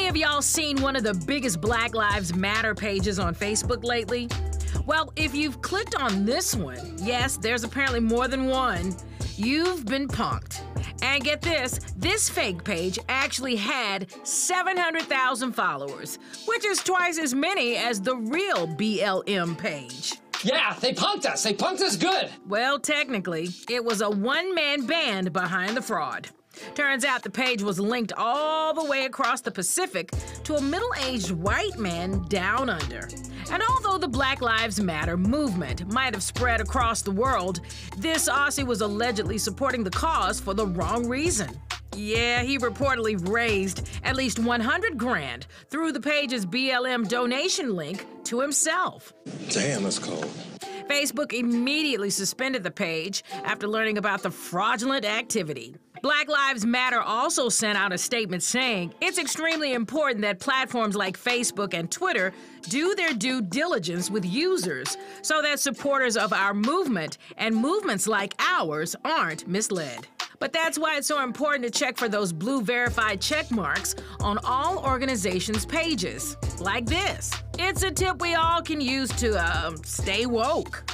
of y'all seen one of the biggest Black Lives Matter pages on Facebook lately? Well, if you've clicked on this one, yes, there's apparently more than one, you've been punked. And get this fake page actually had 700,000 followers, which is twice as many as the real BLM page. Yeah, they punked us. They punked us good. Well, technically, it was a one-man band behind the fraud. Turns out the page was linked all the way across the Pacific to a middle-aged white man down under. And although the Black Lives Matter movement might have spread across the world, this Aussie was allegedly supporting the cause for the wrong reason. Yeah, he reportedly raised at least 100 grand through the page's BLM donation link to himself. Damn, that's cold. Facebook immediately suspended the page after learning about the fraudulent activity. Black Lives Matter also sent out a statement saying it's extremely important that platforms like Facebook and Twitter do their due diligence with users so that supporters of our movement and movements like ours aren't misled. But that's why it's so important to check for those blue verified check marks on all organizations' pages, like this. It's a tip we all can use to stay woke.